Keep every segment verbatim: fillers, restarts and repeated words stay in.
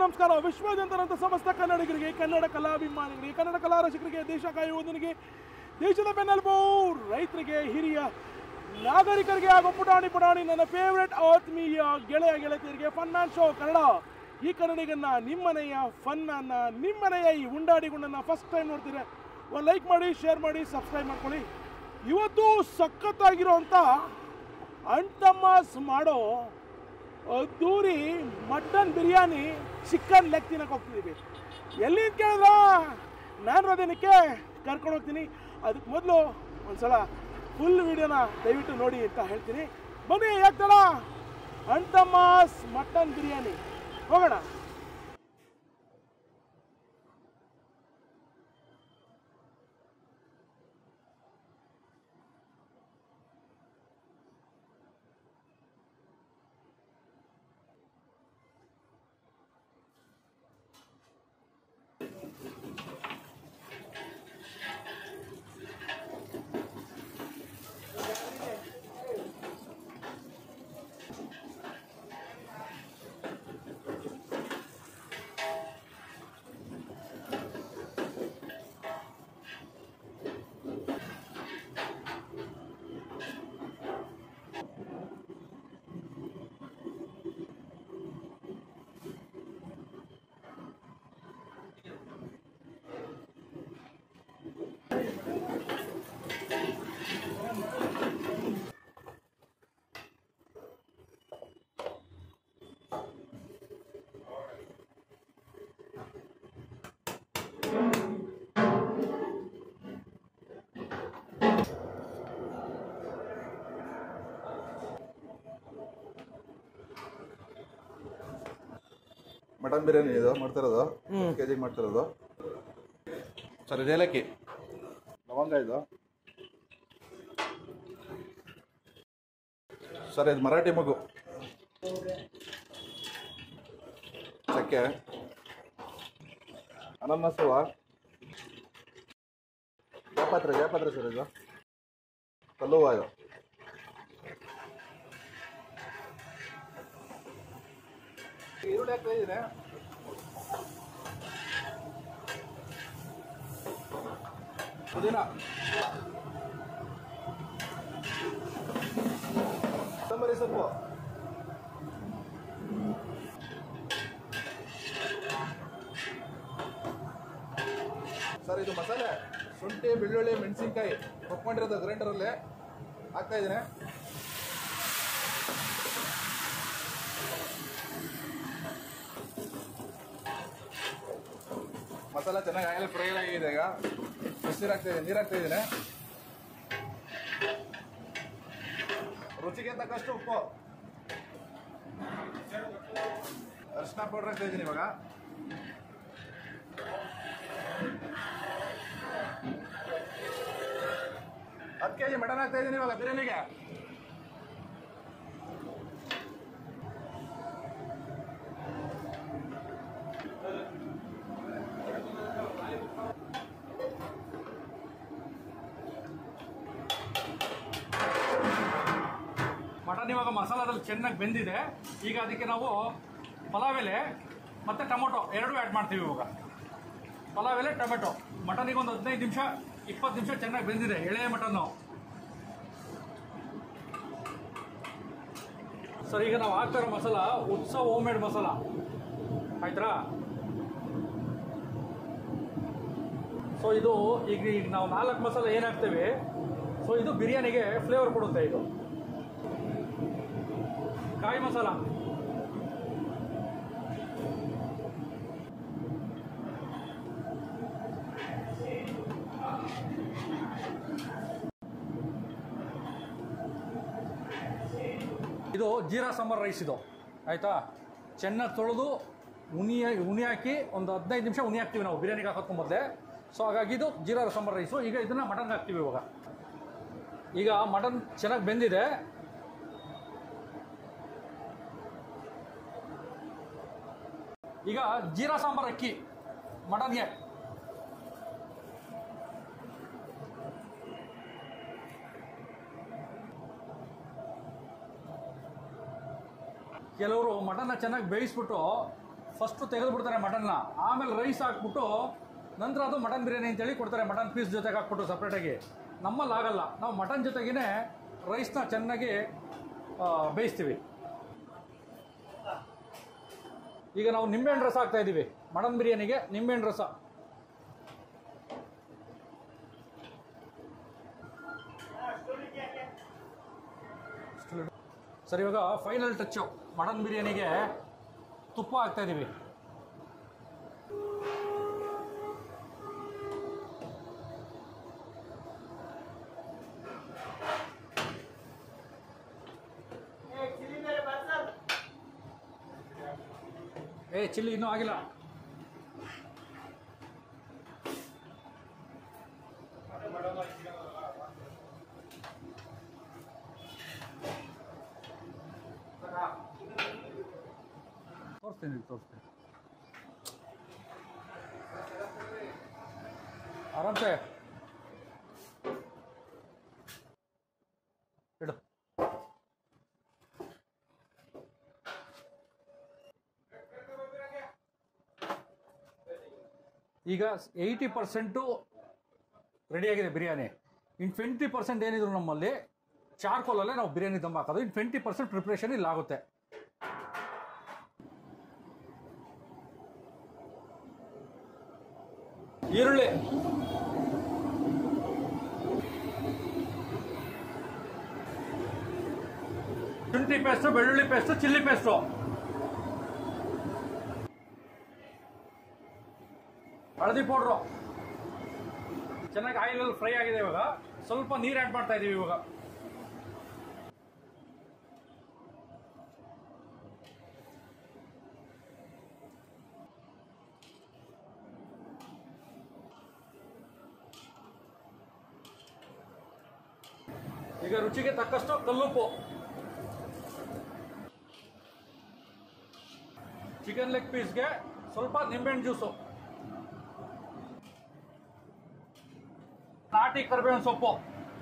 ನಮಸ್ಕಾರ. ವಿಶ್ವಾದ್ಯಂತ ಸಮಸ್ತ ಕನ್ನಡಿಗರಿಗೆ, ಕನ್ನಡ ಕಲಾಭಿಮಾನಿಗಳಿಗೆ, ಕನ್ನಡ ಕಲಾ ರಸಿಕರಿಗೆ, ದೇಶ ಕಾಯುವುದನಿಗೆ, ದೇಶದ ಬೆನ್ನೆಲುಬು ರೈತರಿಗೆ, ಹಿರಿಯ ನಾಗರಿಕರಿಗೆ ಹಾಗೂ ಪುಟಾಣಿ ಪುಟಾಣಿ ನನ್ನ ಫೇವ್ರೆಟ್ ಆತ್ಮೀಯ ಗೆಳೆಯ ಗೆಳತಿಯರಿಗೆ ಫನ್ ಮ್ಯಾನ್ ಶೋ ಕನ್ನಡ. ಈ ಕನ್ನಡಿಗನ್ನ ನಿಮ್ಮನೆಯ ಫನ್ನನ್ನು, ನಿಮ್ಮನೆಯ ಈ ಉಂಡಾಡಿಗುಂಡನ್ನು ಫಸ್ಟ್ ಟೈಮ್ ನೋಡ್ತೀರಾ, ಒಂದು ಲೈಕ್ ಮಾಡಿ, ಶೇರ್ ಮಾಡಿ, ಸಬ್ಸ್ಕ್ರೈಬ್ ಮಾಡ್ಕೊಳ್ಳಿ. ಇವತ್ತು ಸಖತ್ತಾಗಿರೋಂಥ ಅಣ್ತಮ್ಮಸ್ ಮಾಡೋ ಅದ್ದೂರಿ ಮಟನ್ ಬಿರಿಯಾನಿ, ಚಿಕನ್ ಲೆಗ್ ತಿನ್ನಕ್ಕೆ ಹೋಗ್ತಿದ್ದೀವಿ. ಎಲ್ಲಿಂದ ಕೇಳಿದ್ರ ನಾನು ಅದಕ್ಕೆ ಕರ್ಕೊಂಡು ಹೋಗ್ತೀನಿ. ಅದಕ್ಕೆ ಮೊದಲು ಒಂದ್ಸಲ ಫುಲ್ ವಿಡಿಯೋನ ದಯವಿಟ್ಟು ನೋಡಿ ಅಂತ ಹೇಳ್ತೀನಿ. ಬನ್ನಿ, ಯಾಕಲ್ಲ ಅಣ್ತಮ್ಮಸ್ ಮಟನ್ ಬಿರಿಯಾನಿ ಹೋಗೋಣ. ಮಟನ್ ಬಿರಿಯಾನಿ ಇದು ಮಾಡ್ತಿರೋದು, ಕೆಜಿಗೆ ಮಾಡ್ತಿರೋದು ಸರ್. ಇದು ಏಲಕ್ಕಿ, ಲವಂಗ ಇದು ಸರ್. ಇದು ಮರಾಠಿ ಮಗು, ಚಕ್ಕೆ, ಅನನ್ನಸುವ, ಜಾಪತ್ರೆ ಜಾಪತ್ರೆ ಸರ್. ಇದು ಕಲ್ಲುವ, ಇದು ಈರುಳ್ಳಿ ಹಾಕ್ತಾ ಇದ್ದೀನಿ. ಪುದೀನ, ಕೊತ್ತಂಬರಿ ಸೊಪ್ಪು, ಸರ್. ಇದು ಮಸಾಲೆ ಶುಂಠಿ, ಬೆಳ್ಳುಳ್ಳಿ, ಮೆಣಸಿನ್ಕಾಯಿ ಕೊಟ್ಕೊಂಡಿರೋದು ಗ್ರೈಂಡರಲ್ಲಿ ಹಾಕ್ತಾ ಇದ್ದೀನಿ. ಮಸಾಲ ಚೆನ್ನಾಗಿ ಆಯಿಲ್ ಫ್ರೈ ಆಗಿದೆ. ಈಗ ಬಿಸಿನೀರು ಹಾಕ್ತಾ ಇದ್ದೀನಿ, ನೀರು ಹಾಕ್ತಾ ಇದ್ದೀನಿ. ರುಚಿಗೆ ತಕ್ಕಷ್ಟು ಉಪ್ಪು, ಅರಿಶಿನ ಪೌಡರ್ ಹಾಕ್ತಾ ಇದ್ದೀನಿ. ಇವಾಗ ಹತ್ತು ಕೆ ಜಿ ಮಟನ್ ಹಾಕ್ತಾ ಇದ್ದೀನಿ ಇವಾಗ ಬಿರಿಯಾನಿಗೆ. ಮಟನ್ ಇವಾಗ ಮಸಾಲದಲ್ಲಿ ಚೆನ್ನಾಗಿ ಬೆಂದಿದೆ. ಈಗ ಅದಕ್ಕೆ ನಾವು ಪಲಾವ್ ಎಲೆ ಮತ್ತು ಟೊಮೊಟೊ ಎರಡೂ ಆ್ಯಡ್ ಮಾಡ್ತೀವಿ. ಇವಾಗ ಪಲಾವ್ ಎಲೆ, ಟೊಮೆಟೊ. ಮಟನಿಗೆ ಒಂದು ಹದಿನೈದು ನಿಮಿಷ ಇಪ್ಪತ್ತು ನಿಮಿಷ ಚೆನ್ನಾಗಿ ಬೆಂದಿದೆ ಎಳೆ ಮಟನ್ನು. ಸರ್, ಈಗ ನಾವು ಹಾಕ್ತಾರೋ ಮಸಾಲ ಉತ್ಸವ ಹೋಮ್ ಮೇಡ್ ಮಸಾಲ ಆಯ್ತಾ. ಸೊ ಇದು ಈಗ ಈಗ ನಾವು ನಾಲ್ಕು ಮಸಾಲ ಏನು ಹಾಕ್ತೇವೆ, ಸೊ ಇದು ಬಿರಿಯಾನಿಗೆ ಫ್ಲೇವರ್ ಕೊಡುತ್ತೆ. ಇದು ಕಾಯಿ ಮಸಾಲ, ಇದು ಜೀರಾ ಸಾಂಬಾರ್ ರೈಸ್. ಇದು ಆಯಿತಾ, ಚೆನ್ನಾಗಿ ತೊಳೆದು ಉನಿ ಉನಿ ಹಾಕಿ ಒಂದು ಹದಿನೈದು ನಿಮಿಷ ಉನಿ ಹಾಕ್ತೀವಿ ನಾವು ಬಿರಿಯಾನಿಗೆ ಹಾಕೋದು ಮೊದಲೇ. ಸೊ ಹಾಗಾಗಿ ಇದು ಜೀರಾ ಸಾಂಬಾರ್ ರೈಸು. ಈಗ ಇದನ್ನು ಮಟನ್ಗೆ ಹಾಕ್ತೀವಿ. ಇವಾಗ ಈಗ ಮಟನ್ ಚೆನ್ನಾಗಿ ಬೆಂದಿದೆ. ಈಗ ಜೀರಾ ಸಾಂಬಾರ್ ಅಕ್ಕಿ ಮಟನ್ಗೆ, ಕೆಲವರು ಮಟನ್ನ ಚೆನ್ನಾಗಿ ಬೇಯಿಸ್ಬಿಟ್ಟು ಫಸ್ಟು ತೆಗೆದುಬಿಡ್ತಾರೆ ಮಟನ್ನ, ಆಮೇಲೆ ರೈಸ್ ಹಾಕ್ಬಿಟ್ಟು ನಂತರ ಅದು ಮಟನ್ ಬಿರಿಯಾನಿ ಅಂತೇಳಿ ಕೊಡ್ತಾರೆ, ಮಟನ್ ಪೀಸ್ ಜೊತೆಗೆ ಹಾಕ್ಬಿಟ್ಟು ಸಪ್ರೇಟಾಗಿ. ನಮ್ಮಲ್ಲಿ ಆಗಲ್ಲ, ನಾವು ಮಟನ್ ಜೊತೆಗೇ ರೈಸ್ನ ಚೆನ್ನಾಗಿ ಬೇಯಿಸ್ತೀವಿ. ಈಗ ನಾವು ನಿಂಬೆಹಣ್ಣು ರಸ ಹಾಕ್ತಾ ಇದ್ದೀವಿ ಮಟನ್ ಬಿರಿಯಾನಿಗೆ, ನಿಂಬೆಹಣ್ಣು ರಸ. ಸರಿ, ಇವಾಗ ಫೈನಲ್ ಟಚ್ಚು ಮಟನ್ ಬಿರಿಯಾನಿಗೆ ತುಪ್ಪ ಹಾಕ್ತಾ ಇದ್ದೀವಿ. ಏ ಚಿಲ್ಲಿ ಇನ್ನೂ ಆಗಿಲ್ಲ. ತೋರಿಸ್ತೀನಿ ತೋರಿಸ್ತೀನಿ ಆರಾಮ್ಸೆ ಇಡು. ಈಗ ಏಯ್ಟಿ ಪರ್ಸೆಂಟು ರೆಡಿಯಾಗಿದೆ ಬಿರಿಯಾನಿ. ಇನ್ನು ಟ್ವೆಂಟಿ ಪರ್ಸೆಂಟ್ ಏನಿದ್ರು ನಮ್ಮಲ್ಲಿ ಚಾರ್ಕೋಲಲ್ಲೇ ನಾವು ಬಿರಿಯಾನಿ ದಮ್ ಹಾಕೋದು. ಇನ್ನು ಟ್ವೆಂಟಿ ಪರ್ಸೆಂಟ್ ಪ್ರಿಪ್ರೇಷನ್ ಇಲ್ಲಿ ಆಗುತ್ತೆ. ಈರುಳ್ಳಿ, ಶುಂಠಿ ಪೇಸ್ಟು, ಬೆಳ್ಳುಳ್ಳಿ ಪೇಸ್ಟು, ಚಿಲ್ಲಿ ಪೇಸ್ಟು, ಹಳದಿ ಪೌಡ್ರು. ಚೆನ್ನಾಗಿ ಆಯಿಲಲ್ಲಿ ಫ್ರೈ ಆಗಿದೆ. ಇವಾಗ ಸ್ವಲ್ಪ ನೀರು ಆ್ಯಡ್ ಮಾಡ್ತಾ ಇದ್ದೀವಿ. ಇವಾಗ ಈಗ ರುಚಿಗೆ ತಕ್ಕಷ್ಟು ಕಲ್ಲುಪ್ಪು, ಚಿಕನ್ ಲೆಗ್ ಪೀಸ್ಗೆ ಸ್ವಲ್ಪ ನಿಂಬೆಹಣ್ಣು ಜ್ಯೂಸು, ನಾಟಿ ಕರಿಬೇವಿನ ಸೊಪ್ಪು.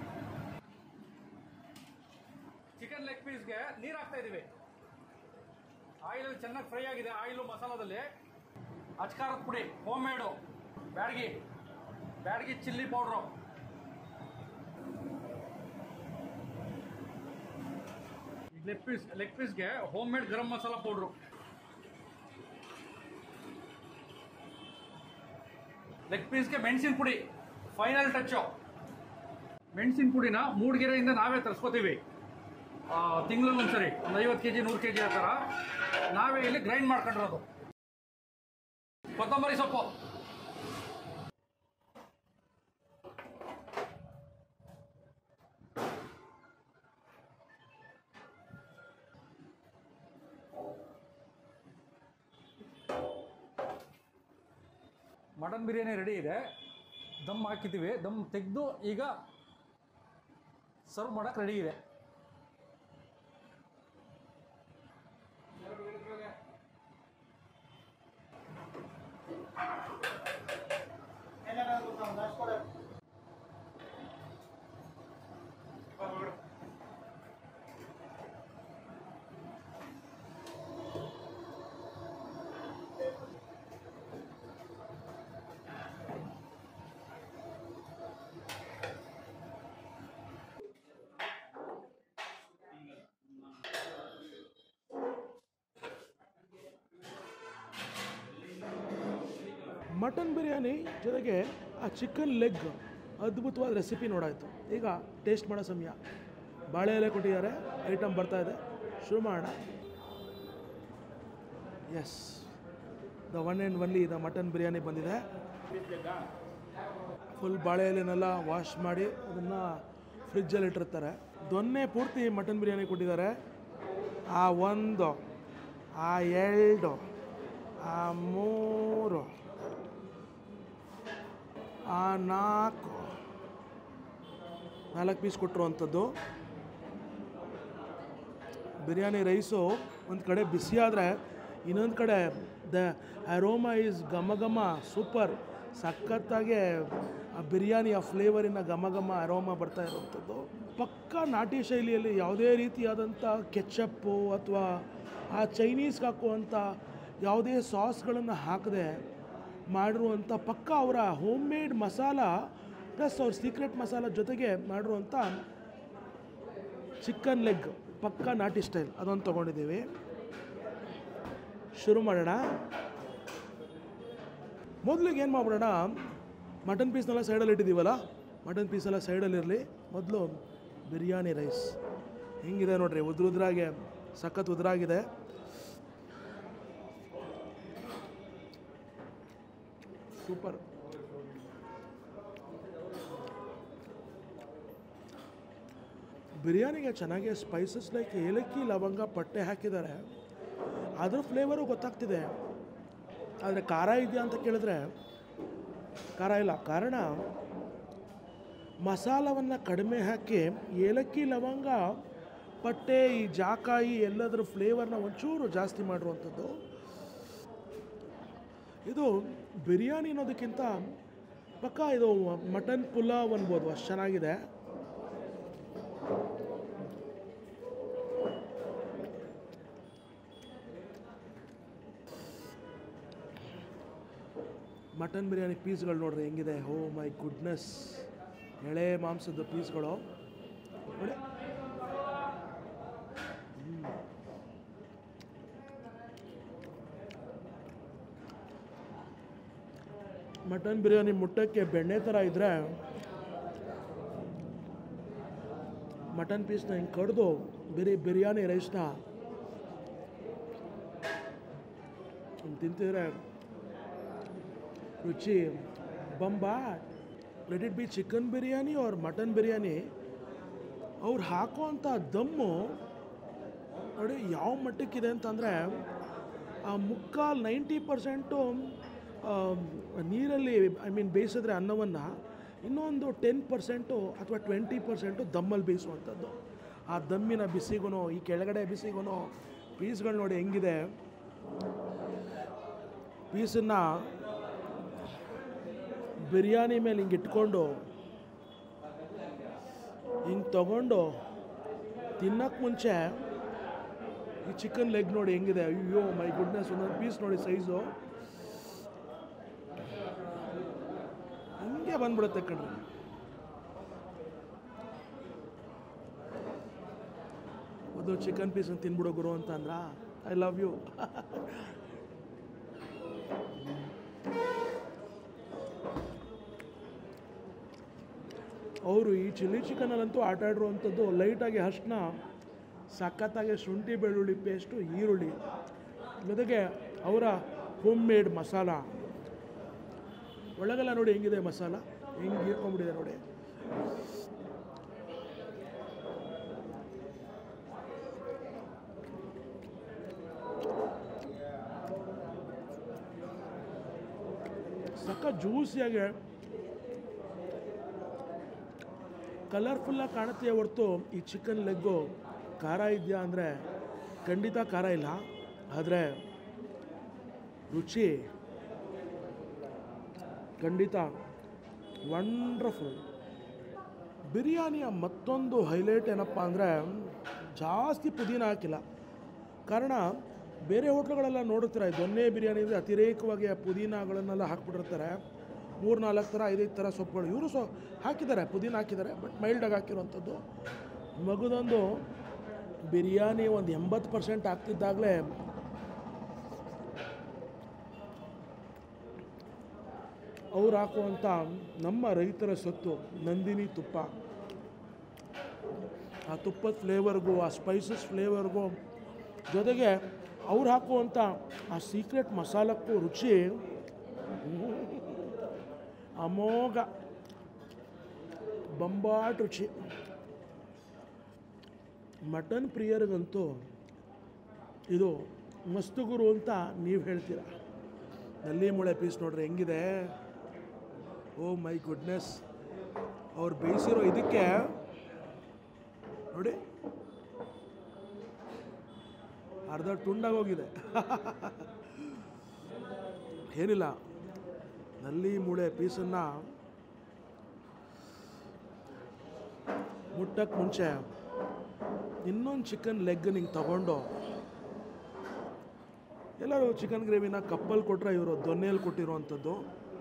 ಚಿಕನ್ ಲೆಗ್ ಪೀಸ್ಗೆ ನೀರು ಹಾಕ್ತಾ ಇದೀವಿ. ಆಯಿಲ್ ಚೆನ್ನಾಗಿ ಫ್ರೈ ಆಗಿದೆ. ಆಯಿಲು ಮಸಾಲದಲ್ಲಿ ಅಚ್ಕಾರದ ಪುಡಿ, home made, Byadagi Byadagi chilli powder, leg piece leg ಪೀಸ್ಗೆ home made garam masala powder, leg ಪೀಸ್ಗೆ ಮೆಣಸಿನ ಪುಡಿ. ಫೈನಲ್ ಟಚ್ಚು ಮೆಣಸಿನ ಪುಡಿನ ಮೂಡಿಗೆರೆಯಿಂದ ನಾವೇ ತರಿಸ್ಕೋತೀವಿ. ತಿಂಗಳಲ್ಲಿ ಒಂದ್ಸರಿ ಒಂದು ಐವತ್ತು ಕೆ ಜಿ ನೂರು ಕೆ ಜಿ ಆ ಥರ ನಾವೇ ಇಲ್ಲಿ ಗ್ರೈಂಡ್ ಮಾಡ್ಕೊಂಡಿರೋದು. ಕೊತ್ತಂಬರಿ ಸೊಪ್ಪು, ಮಟನ್ ಬಿರಿಯಾನಿ ರೆಡಿ ಇದೆ. ದಮ್ ಹಾಕಿದ್ದೀವಿ. ದಮ್ ತೆಗೆದು ಈಗ ಸರ್ವ್ ಮಾಡೋಕ್ಕೆ ರೆಡಿ ಇದೆ. ಮಟನ್ ಬಿರಿಯಾನಿ ಜೊತೆಗೆ ಆ ಚಿಕನ್ ಲೆಗ್ ಅದ್ಭುತವಾದ ರೆಸಿಪಿ ನೋಡಾಯಿತು. ಈಗ ಟೇಸ್ಟ್ ಮಾಡೋ ಸಮಯ. ಬಾಳೆ ಎಲೆ ಕೊಟ್ಟಿದ್ದಾರೆ, ಐಟಮ್ ಬರ್ತಾ ಇದೆ, ಶುರು ಮಾಡೋಣ. Yes, the one and only the mutton biryani ಬಂದಿದೆ. ಫುಲ್ ಬಾಳೆ ಎಲೆನೆಲ್ಲ ವಾಶ್ ಮಾಡಿ ಅದನ್ನು ಫ್ರಿಜ್ಜಲ್ಲಿ ಇಟ್ಟಿರ್ತಾರೆ. ದೊನ್ನೆ ಪೂರ್ತಿ ಮಟನ್ ಬಿರಿಯಾನಿ ಕೊಟ್ಟಿದ್ದಾರೆ. ಆ ಒಂದು, ಆ ಎರಡು, ಆ ಮೂರು, ಆ ನಾಲ್ಕು ನಾಲ್ಕು ಪೀಸ್ ಕೊಟ್ಟಿರುವಂಥದ್ದು. ಬಿರಿಯಾನಿ ರೈಸು ಒಂದು ಕಡೆ ಬಿಸಿ ಆದರೆ ಇನ್ನೊಂದು ಕಡೆ ದ ಅರೋಮಾ ಈಸ್ ಘಮ ಘಮ ಸೂಪರ್. ಸಖತ್ತಾಗೆ ಆ ಬಿರಿಯಾನಿಯ ಫ್ಲೇವರಿನ ಘಮ ಘಮ ಅರೋಮಾ ಬರ್ತಾ ಇರುವಂಥದ್ದು. ಪಕ್ಕಾ ನಾಟಿ ಶೈಲಿಯಲ್ಲಿ ಯಾವುದೇ ರೀತಿಯಾದಂಥ ಕೆಚಪ್ಪು ಅಥವಾ ಆ ಚೈನೀಸ್ಗೆ ಹಾಕುವಂಥ ಯಾವುದೇ ಸಾಸ್ಗಳನ್ನು ಹಾಕದೆ ಮಾಡಿರುವಂಥ ಪಕ್ಕ ಅವರ ಹೋಮ್ ಮೇಡ್ ಮಸಾಲ ಪ್ಲಸ್ ಅವ್ರ ಸೀಕ್ರೆಟ್ ಮಸಾಲ ಜೊತೆಗೆ ಮಾಡಿರುವಂಥ ಚಿಕನ್ ಲೆಗ್ ಪಕ್ಕ ನಾಟಿ ಸ್ಟೈಲ್ ಅದೊಂದು ತೊಗೊಂಡಿದ್ದೀವಿ. ಶುರು ಮಾಡೋಣ. ಮೊದಲಿಗೆ ಏನು ಮಾಡ್ಬಿಡೋಣ, ಮಟನ್ ಪೀಸ್ನೆಲ್ಲ ಸೈಡಲ್ಲಿ ಇಟ್ಟಿದ್ದೀವಲ್ಲ, ಮಟನ್ ಪೀಸೆಲ್ಲ ಸೈಡಲ್ಲಿರಲಿ. ಮೊದಲು ಬಿರಿಯಾನಿ ರೈಸ್ ಹೆಂಗಿದೆ ನೋಡ್ರಿ, ಉದ್ರುದ್ರಾಗೆ ಸಖತ್ ಉದ್ರಾಗಿದೆ. ಸೂಪರ್. ಬಿರಿಯಾನಿಗೆ ಚೆನ್ನಾಗಿ ಸ್ಪೈಸಸ್ ಲೈಕ್ ಏಲಕ್ಕಿ ಲವಂಗ ಪಟ್ಟೆ ಹಾಕಿದ್ದಾರೆ, ಅದ್ರ ಫ್ಲೇವರು ಗೊತ್ತಾಗ್ತಿದೆ. ಆದರೆ ಖಾರ ಇದೆಯಾ ಅಂತ ಕೇಳಿದ್ರೆ ಖಾರ ಇಲ್ಲ. ಕಾರಣ ಮಸಾಲವನ್ನು ಕಡಿಮೆ ಹಾಕಿ ಏಲಕ್ಕಿ ಲವಂಗ ಪಟ್ಟೆ ಈ ಜಾಕಾಯಿ ಎಲ್ಲದರ ಫ್ಲೇವರ್ನ ಒಂಚೂರು ಜಾಸ್ತಿ ಮಾಡಿರುವಂಥದ್ದು. ಇದು ಬಿರಿಯಾನಿ ಅನ್ನೋದಕ್ಕಿಂತ ಪಕ್ಕ ಇದು ಮಟನ್ ಪುಲಾವ್ ಅನ್ಬೋದು, ಅಷ್ಟು ಚೆನ್ನಾಗಿದೆ. ಮಟನ್ ಬಿರಿಯಾನಿ ಪೀಸ್ಗಳು ನೋಡ್ರಿ ಹೆಂಗಿದೆ. ಓ ಮೈ ಗುಡ್ನೆಸ್, ಎಳೆ ಮಾಂಸದ ಪೀಸ್ಗಳು ನೋಡಿ. ಮಟನ್ ಬಿರಿಯಾನಿ ಮುಟ್ಟಕ್ಕೆ ಬೆಣ್ಣೆ ಥರ ಇದ್ದರೆ ಮಟನ್ ಪೀಸ್ನ ಹಿಂಗೆ ಕಡ್ದು ಬಿರಿ ಬಿರಿಯಾನಿ ರೈಸ್ನ ತಿಂತಿದ್ರೆ ರುಚಿ ಬಂಬಾ. Let it be chicken biryani ಅವ್ರ ಮಟನ್ ಬಿರಿಯಾನಿ, ಅವ್ರು ಹಾಕುವಂಥ ದಮ್ಮು ನೋಡಿ ಯಾವ ಮಟ್ಟಕ್ಕಿದೆ ಅಂತಂದರೆ, ಆ ಮುಕ್ಕಾಲು ನೈಂಟಿ ಪರ್ಸೆಂಟು ನೀರಲ್ಲಿ ಐ ಮೀನ್ ಬೇಯಿಸಿದ್ರೆ ಅನ್ನವನ್ನು, ಇನ್ನೊಂದು ಟೆನ್ ಪರ್ಸೆಂಟು ಅಥವಾ ಟ್ವೆಂಟಿ ಪರ್ಸೆಂಟು ದಮ್ಮಲ್ಲಿ ಬೇಯಿಸುವಂಥದ್ದು. ಆ ದಮ್ಮಿನ ಬಿಸಿಗೂ ಈ ಕೆಳಗಡೆ ಬಿಸಿಗೂ ಪೀಸ್ಗಳು ನೋಡಿ ಹೆಂಗಿದೆ. ಪೀಸನ್ನು ಬಿರಿಯಾನಿ ಮೇಲೆ ಹಿಂಗೆ ಇಟ್ಕೊಂಡು ಹಿಂಗೆ ತಗೊಂಡು ತಿನ್ನೋಕ್ಕೆ ಮುಂಚೆ ಈ ಚಿಕನ್ ಲೆಗ್ ನೋಡಿ ಹೆಂಗಿದೆ. ಅಯ್ಯೋ ಮೈ ಗುಡ್ನೆಸ್, ಒಂದೊಂದು ಪೀಸ್ ನೋಡಿ ಸೈಜು ಹಿಂಗೆ ಬಂದ್ಬಿಡುತ್ತೆ ಕಣ್ರಿ. ಒಂದು ಚಿಕನ್ ಪೀಸನ್ನು ತಿನ್ಬಿಡೋ ಗುರು ಅಂತ ಅಂದ್ರ ಐ ಲವ್ ಯು. ಅವರು ಈ ಚಿಲ್ಲಿ ಚಿಕನಲ್ಲಂತೂ ಆಟ ಆಡಿರುವಂಥದ್ದು ಲೈಟಾಗಿ ಅರ್ಶಿನ, ಸಖತ್ತಾಗಿ ಶುಂಠಿ ಬೆಳ್ಳುಳ್ಳಿ ಪೇಸ್ಟು, ಈರುಳ್ಳಿ, ಜೊತೆಗೆ ಅವರ ಹೋಮ್ ಮೇಡ್ ಮಸಾಲ. ಒಳಗೆಲ್ಲ ನೋಡಿ ಹೆಂಗಿದೆ ಮಸಾಲ, ಹೆಂಗೆ ಹೀರ್ಕೊಂಡ್ಬಿಟ್ಟಿದೆ ನೋಡಿ. ಸಖತ್ ಜ್ಯೂಸಿಯಾಗೆ ಕಲರ್ಫುಲ್ಲಾಗಿ ಕಾಣುತ್ತೆ ಹೊರತು ಈ ಚಿಕನ್ ಲೆಗ್ಗು ಖಾರ ಇದೆಯಾ ಅಂದರೆ ಖಂಡಿತ ಖಾರ ಇಲ್ಲ. ಆದರೆ ರುಚಿ ಖಂಡಿತ ವಂಡರ್ಫುಲ್. ಬಿರಿಯಾನಿಯ ಮತ್ತೊಂದು ಹೈಲೈಟ್ ಏನಪ್ಪ ಅಂದರೆ ಜಾಸ್ತಿ ಪುದೀನ ಹಾಕಿಲ್ಲ. ಕಾರಣ ಬೇರೆ ಹೋಟ್ಲುಗಳೆಲ್ಲ ನೋಡುತ್ತಾರೆ, ದೊನ್ನೆ ಬಿರಿಯಾನಿ ಅಂದರೆ ಅತಿರೇಕವಾಗಿ ಆ ಪುದೀನಗಳನ್ನೆಲ್ಲ ಹಾಕ್ಬಿಟ್ಟಿರ್ತಾರೆ, ಮೂರು ನಾಲ್ಕು ಥರ ಐದೈದು ಥರ ಸೊಪ್ಪುಗಳು. ಇವರು ಸೊ ಹಾಕಿದ್ದಾರೆ, ಪುದೀನ ಹಾಕಿದ್ದಾರೆ, ಬಟ್ ಮೈಲ್ಡಾಗಿ ಹಾಕಿರುವಂಥದ್ದು. ಮಗದೊಂದು ಬಿರಿಯಾನಿ ಒಂದು ಎಂಬತ್ತು ಪರ್ಸೆಂಟ್ ಆಗ್ತಿದ್ದಾಗಲೇ ಅವ್ರು ಹಾಕುವಂಥ ನಮ್ಮ ರೈತರ ಸೊತ್ತು ನಂದಿನಿ ತುಪ್ಪ, ಆ ತುಪ್ಪದ ಫ್ಲೇವರ್ಗೂ ಆ ಸ್ಪೈಸಸ್ ಫ್ಲೇವರ್ಗೂ ಜೊತೆಗೆ ಅವ್ರು ಹಾಕುವಂಥ ಆ ಸೀಕ್ರೆಟ್ ಮಸಾಲಕ್ಕೂ ರುಚಿ ಅಮೋಘ, ಬಂಬಾಟ್ ರುಚಿ. ಮಟನ್ ಪ್ರಿಯರಿಗಂತೂ ಇದು ಮಸ್ತು ಗುರು ಅಂತ ನೀವು ಹೇಳ್ತೀರ. ನಲ್ಲಿ ಮೂಳೆ ಪೀಸ್ ನೋಡ್ರಿ ಹೆಂಗಿದೆ. ಓ ಮೈ ಗುಡ್ನೆಸ್, ಅವ್ರು ಬೇಯಿಸಿರೋ ಇದಕ್ಕೆ ನೋಡಿ ಅರ್ಧ ತುಂಡಾಗೋಗಿದೆ. ಏನಿಲ್ಲ, ನಲ್ಲಿ ಮೂಳೆ ಪೀಸನ್ನು ಮುಟ್ಟಕ್ಕೆ ಮುಂಚೆ ಇನ್ನೊಂದು ಚಿಕನ್ ಲೆಗ್ ನಿಂಗೆ ತಗೊಂಡು ಎಲ್ಲರೂ ಚಿಕನ್ ಗ್ರೇವಿನ ಕಪ್ಪಲ್ಲಿ ಕೊಟ್ಟರೆ ಇವರು ದೊನ್ನೆಯಲ್ಲಿ ಕೊಟ್ಟಿರುವಂಥದ್ದು.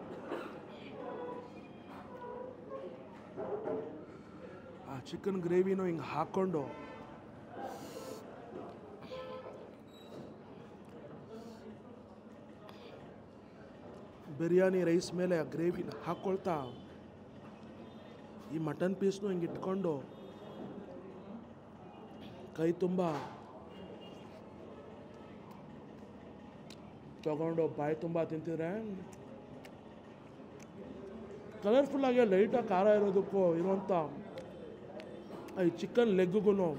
ಆ ಚಿಕನ್ ಗ್ರೇವಿನೂ ಹಿಂಗೆ ಹಾಕ್ಕೊಂಡು ಬಿರಿಯಾನಿ ರೈಸ್ ಮೇಲೆ ಆ ಗ್ರೇವಿನ ಹಾಕ್ಕೊಳ್ತಾ ಈ ಮಟನ್ ಪೀಸ್ನು ಹಿಂಗೆ ಇಟ್ಕೊಂಡು ಕೈ ತುಂಬ ತಗೊಂಡು ಬಾಯಿ ತುಂಬ ತಿಂತಿದ್ರೆ ಕಲರ್ಫುಲ್ಲಾಗಿ ಲೈಟಾಗಿ ಖಾರ ಇರೋದಕ್ಕೂ ಇರುವಂಥ ಈ ಚಿಕನ್ ಲೆಗ್ಗೂ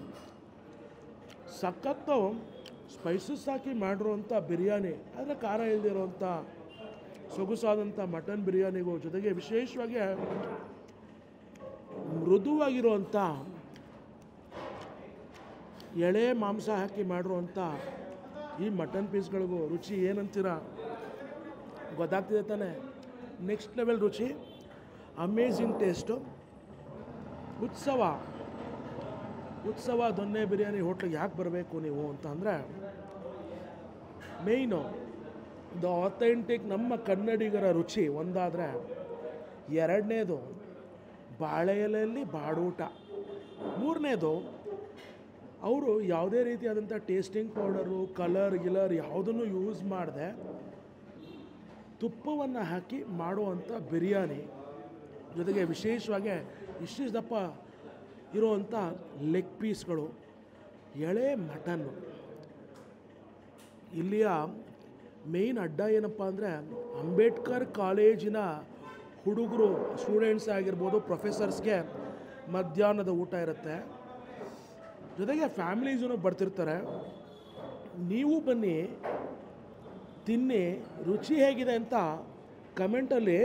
ಸಖತ್ತು ಸ್ಪೈಸಸ್ ಹಾಕಿ ಮಾಡಿರುವಂಥ ಬಿರಿಯಾನಿ, ಆದರೆ ಖಾರ ಇಲ್ಲದಿರೋಂಥ ಸೊಗಸಾದಂಥ ಮಟನ್ ಬಿರಿಯಾನಿಗೂ ಜೊತೆಗೆ ವಿಶೇಷವಾಗಿ ಮೃದುವಾಗಿರುವಂಥ ಎಳೆ ಮಾಂಸ ಹಾಕಿ ಮಾಡಿರುವಂಥ ಈ ಮಟನ್ ಪೀಸ್ಗಳಿಗೂ ರುಚಿ ಏನಂತೀರ ಗೊತ್ತಾಗ್ತಿದೆ ತಾನೆ. ನೆಕ್ಸ್ಟ್ ಲೆವೆಲ್ ರುಚಿ, ಅಮೇಝಿಂಗ್ ಟೇಸ್ಟು. ಉತ್ಸವ ಉತ್ಸವ ದೊನ್ನೆ ಬಿರಿಯಾನಿ ಹೋಟ್ಲಿಗೆ ಯಾಕೆ ಬರಬೇಕು ನೀವು ಅಂತ ಅಂದರೆ, ಮೇಯ್ನು ದ ಆಥೆಂಟಿಕ್ ನಮ್ಮ ಕನ್ನಡಿಗರ ರುಚಿ ಒಂದಾದರೆ, ಎರಡನೇದು ಬಾಳೆ ಎಲೆಯಲ್ಲಿ ಬಾಡೂಟ, ಮೂರನೇದು ಅವರು ಯಾವುದೇ ರೀತಿಯಾದಂಥ ಟೇಸ್ಟಿಂಗ್ ಪೌಡರು ಕಲರ್ ಗಿಲರ್ ಯಾವುದನ್ನು ಯೂಸ್ ಮಾಡದೆ ತುಪ್ಪವನ್ನು ಹಾಕಿ ಮಾಡುವಂಥ ಬಿರಿಯಾನಿ, ಜೊತೆಗೆ ವಿಶೇಷವಾಗಿ ಇಷ್ಟಿಷ್ಟು ದಪ್ಪ ಇರುವಂಥ ಲೆಗ್ ಪೀಸ್ಗಳು, ಎಳೆ ಮಟನ್ನು. ಇಲ್ಲಿಯ ಮೇಯ್ನ್ ಅಡ್ಡ ಏನಪ್ಪ ಅಂದರೆ, ಅಂಬೇಡ್ಕರ್ ಕಾಲೇಜಿನ ಹುಡುಗರು ಸ್ಟೂಡೆಂಟ್ಸ್ ಆಗಿರ್ಬೋದು, ಪ್ರೊಫೆಸರ್ಸ್ಗೆ ಮಧ್ಯಾಹ್ನದ ಊಟ ಇರುತ್ತೆ, ಜೊತೆಗೆ ಫ್ಯಾಮಿಲೀಸೂ ಬರ್ತಿರ್ತಾರೆ. ನೀವು ಬನ್ನಿ, ತಿನ್ನಿ, ರುಚಿ ಹೇಗಿದೆ ಅಂತ ಕಮೆಂಟಲ್ಲಿ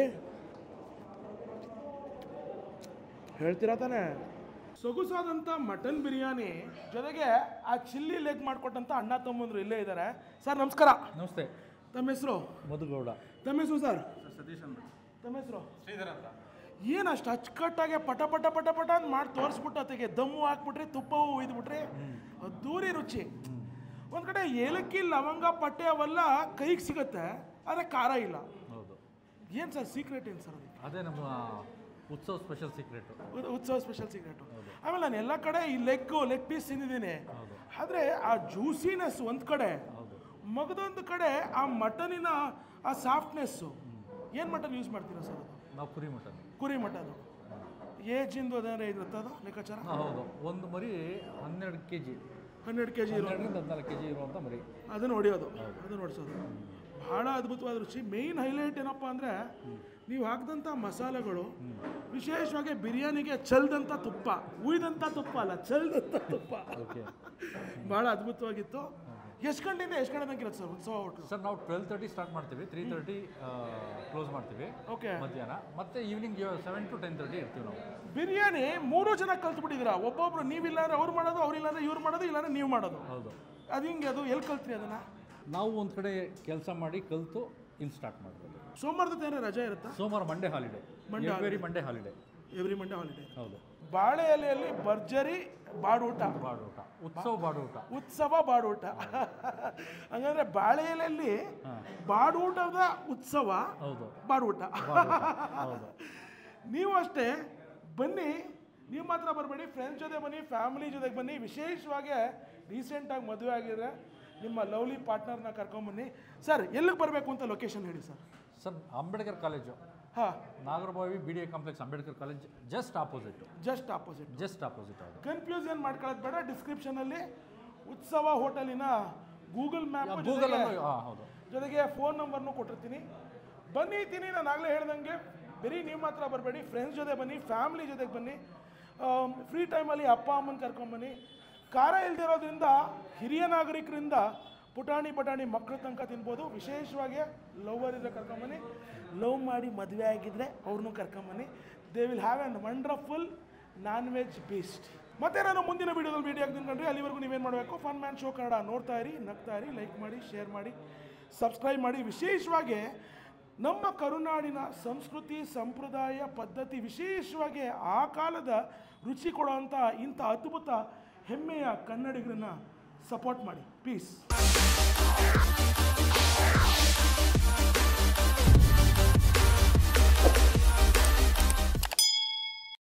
ಹೇಳ್ತೀರಾ ತಾನೆ. ಸೊಗಸಾದಂಥ ಮಟನ್ ಬಿರಿಯಾನಿ ಜೊತೆಗೆ ಆ ಚಿಲ್ಲಿ ಲೆಗ್ ಮಾಡಿಕೊಟ್ಟಂಥ ಅಣ್ಣ ತಮ್ಮಂದರು ಇಲ್ಲೇ ಇದ್ದಾರೆ. ಸರ್ ನಮಸ್ಕಾರ. ನಮಸ್ತೆ. ತಮ್ಮ ಹೆಸರು? ಮಧುಗೌಡ. ತಮ್ಮ ಹೆಸರು ಸರ್? ಸತೀಶ್ ಅಂತ. ತಮ್ಮ ಹೆಸರು? ಶ್ರೀಧರ್ ಅಂತ. ಏನು ಅಷ್ಟು ಅಚ್ಚುಕಟ್ಟಾಗೆ ಪಟ ಪಟ ಪಟ ಪಟ ಅಂತ ಮಾಡಿ ತೋರಿಸ್ಬಿಟ್ಟು ಅದಕ್ಕೆ ದಮ್ಮು ಹಾಕ್ಬಿಟ್ರಿ, ತುಪ್ಪವು ಒಯ್ದುಬಿಟ್ರಿ, ಅದ್ದೂರಿ ರುಚಿ. ಒಂದು ಕಡೆ ಏಲಕ್ಕಿ ಲವಂಗ ಪಟ್ಟೆ ಅವೆಲ್ಲ ಕೈಗೆ ಸಿಗುತ್ತೆ, ಆದರೆ ಖಾರ ಇಲ್ಲ. ಹೌದು. ಏನು ಸರ್ ಸೀಕ್ರೆಟ್ ಏನು ಸರ್ ಅದು? ಅದೇ ನಮ್ಮ Utsava special secret. Utsava special secret. ಆಮೇಲೆ ನಾನು ಎಲ್ಲ ಕಡೆ ಈ ಲೆಗ್ಗು ಲೆಗ್ ಪೀಸ್ ತಿಂದಿದ್ದೀನಿ, ಆದರೆ ಆ ಜ್ಯೂಸಿನೆಸ್ ಒಂದು ಕಡೆ, ಮಗದೊಂದು ಕಡೆ ಆ ಮಟನಿನ ಆ ಸಾಫ್ಟ್ನೆಸ್ಸು. ಏನು ಮಟನ್ ಯೂಸ್ ಮಾಡ್ತೀರಾ ಸರ್ ಅದು? ನಾವು ಕುರಿ ಮಟನ್. ಕುರಿ ಮಟನು ಏಜಿಂದು ಅದೇನಾರ ಇರುತ್ತೆ ಅದು ಲೆಕ್ಕಾಚಾರ? ಹೌದು. ಒಂದು ಮರಿ ಹನ್ನೆರಡು ಕೆ ಜಿ ಹನ್ನೆರಡು ಕೆ ಜಿ ಹನ್ನೆರಡರಿಂದ ಹದಿನಾಲ್ಕು ಕೆ ಜಿ ಇರುವಂಥ ಮರಿ, ಅದನ್ನು ಹೊಡಿಯೋದು, ಅದನ್ನು ಹೊಡಿಸೋದು. ಭಾಳ ಅದ್ಭುತವಾದ ರುಚಿ. ಮೇಯ್ನ್ ಹೈಲೈಟ್ ಏನಪ್ಪ ಅಂದರೆ, ನೀವು ಹಾಕಿದಂಥ ಮಸಾಲೆಗಳು, ವಿಶೇಷವಾಗಿ ಬಿರಿಯಾನಿಗೆ ಚಲ್ದಂಥ ತುಪ್ಪ, ಉಯ್ದಂಥ ತುಪ್ಪ ಅಲ್ಲ, ಚಲ್ದಂಥ ತುಪ್ಪ, ಭಾಳ ಅದ್ಭುತವಾಗಿತ್ತು. ಎಷ್ಟು ಗಂಟೆಯಿಂದ ಎಷ್ಟು ಗಂಟೆ ತನಕ ಇರುತ್ತೆ ಸರ್ ಉತ್ಸವ ಹೋಟ್ಲು? ಸರ್ ನಾವು ಟ್ವೆಲ್ ತರ್ಟಿ ಸ್ಟಾರ್ಟ್ ಮಾಡ್ತೀವಿ, ತ್ರೀ ತರ್ಟಿ ಕ್ಲೋಸ್ ಮಾಡ್ತೀವಿ. ಓಕೆ. ಮಧ್ಯಾಹ್ನ ಮತ್ತೆ evening seven to ten thirty ಇರ್ತೀವಿ ನಾವು. ಬಿರಿಯಾನಿ ಮೂರು ಜನ ಕಲ್ತ್ಬಿಟ್ಟಿದ್ದೀರಾ, ಒಬ್ಬೊಬ್ರು ನೀವಿಲ್ಲ ಅಂದರೆ ಅವ್ರು ಮಾಡೋದು, ಅವ್ರಿಲ್ಲ ಅಂದರೆ ಇವ್ರು ಮಾಡೋದು, ಇಲ್ಲಾಂದ್ರೆ ನೀವು ಮಾಡೋದು. ಹೌದು. ಅದು ಹಿಂಗೆ, ಅದು ಎಲ್ಲಿ ಕಲ್ತ್ರಿ ಅದನ್ನು? ನಾವು ಒಂದು ಕಡೆ ಕೆಲಸ ಮಾಡಿ ಕಲಿತು ಇಲ್ಲಿ ಸ್ಟಾರ್ಟ್ ಮಾಡ್ಬೋದು. ಸೋಮವಾರದ ತೇನೆ ರಜೆ ಇರುತ್ತಾ? ಸೋಮವಾರ Monday holiday, every Monday holiday. Every Monday holiday. ಹೌದು. ಬಾಳೆ ಎಲೆಯಲ್ಲಿ ಭರ್ಜರಿ ಬಾಡೂಟ. ಬಾಡೂಟ, ಉತ್ಸವ ಬಾಡೂಟ. ಉತ್ಸವ ಬಾಡೂಟ. ಹಂಗಂದ್ರೆ ಬಾಳೆ ಎಲೆಯಲ್ಲಿ ಬಾಡೂಟದ ಉತ್ಸವ. ಹೌದು. ಬಾಡೂಟ. ಹೌದು. ನೀವು ಅಷ್ಟೇ ಬನ್ನಿ, ನೀವು ಮಾತ್ರ ಬರಬೇಡಿ, ಫ್ರೆಂಡ್ಸ್ ಜೊತೆ ಬನ್ನಿ, ಫ್ಯಾಮಿಲಿ ಜೊತೆಗೆ ಬನ್ನಿ. ವಿಶೇಷವಾಗಿ ರೀಸೆಂಟಾಗಿ ಮದುವೆ ಆಗಿದ್ರೆ ನಿಮ್ಮ ಲವ್ಲಿ ಪಾರ್ಟ್ನರ್ನ ಕರ್ಕೊಂಬನ್ನಿ. ಸರ್ ಎಲ್ಲಿಗೆ ಬರಬೇಕು ಅಂತ ಲೊಕೇಶನ್ ಹೇಳಿ ಸರ್. ಸರ್ ಅಂಬೇಡ್ಕರ್ ಕಾಲೇಜು, ಹಾಂ, Nagarabhavi B D A complex, Ambedkar college just opposite. Just opposite. Just opposite. ಹೌದು. ಕನ್ಫ್ಯೂಸ್ ಏನು ಮಾಡ್ಕೊಳ್ಳೋದು ಬೇಡ. ಡಿಸ್ಕ್ರಿಪ್ಷನಲ್ಲಿ ಉತ್ಸವ ಹೋಟೆಲಿನ ಗೂಗಲ್ ಮ್ಯಾಪ್ ಗೂಗಲ್ ಹೌದು ಜೊತೆಗೆ ಫೋನ್ ನಂಬರ್ನು ಕೊಟ್ಟಿರ್ತೀನಿ. ಬನ್ನಿ ತಿನ್ನಿ. ನಾನು ಆಗಲೇ ಹೇಳ್ದಂಗೆ ಬರೀ ನೀವು ಮಾತ್ರ ಬರಬೇಡಿ, ಫ್ರೆಂಡ್ಸ್ ಜೊತೆ ಬನ್ನಿ, ಫ್ಯಾಮಿಲಿ ಜೊತೆಗೆ ಬನ್ನಿ. ಫ್ರೀ ಟೈಮಲ್ಲಿ ಅಪ್ಪ ಅಮ್ಮನ ಕರ್ಕೊಂಬನ್ನಿ. ಖಾರ ಇಲ್ದಿರೋದ್ರಿಂದ ಹಿರಿಯ ನಾಗರಿಕರಿಂದ ಪುಟಾಣಿ ಪಟಾಣಿ ಮಕ್ಕಳ ತನಕ ತಿನ್ಬೋದು. ವಿಶೇಷವಾಗಿ ಲವರ್ ಇದ್ರೆ ಕರ್ಕೊಂಬನ್ನಿ, ಲವ್ ಮಾಡಿ ಮದುವೆ ಆಗಿದ್ರೆ ಅವ್ರನ್ನೂ ಕರ್ಕೊಂಬನ್ನಿ. They will have an wonderful non veg based. ಮತ್ತೆ ನಾನು ಮುಂದಿನ ವೀಡಿಯೋದಲ್ಲಿ ವೀಡಿಯೋ ಆಗ್ತೀನಿ. ಅಲ್ಲಿವರೆಗೂ ನೀವೇನು ಮಾಡಬೇಕು, ಫನ್ ಮ್ಯಾನ್ ಶೋ ಕನ್ನಡ ನೋಡ್ತಾ ಇರಿ, ನಗ್ತಾ ಇರಿ, ಲೈಕ್ ಮಾಡಿ, ಶೇರ್ ಮಾಡಿ, ಸಬ್ಸ್ಕ್ರೈಬ್ ಮಾಡಿ. ವಿಶೇಷವಾಗಿ ನಮ್ಮ ಕರುನಾಡಿನ ಸಂಸ್ಕೃತಿ ಸಂಪ್ರದಾಯ ಪದ್ಧತಿ, ವಿಶೇಷವಾಗಿ ಆ ಕಾಲದ ರುಚಿ ಕೊಡುವಂಥ ಇಂಥ ಅದ್ಭುತ ಹೆಮ್ಮೆಯ ಕನ್ನಡಿಗರನ್ನ ಸಪೋರ್ಟ್ ಮಾಡಿ. ಪೀಸ್.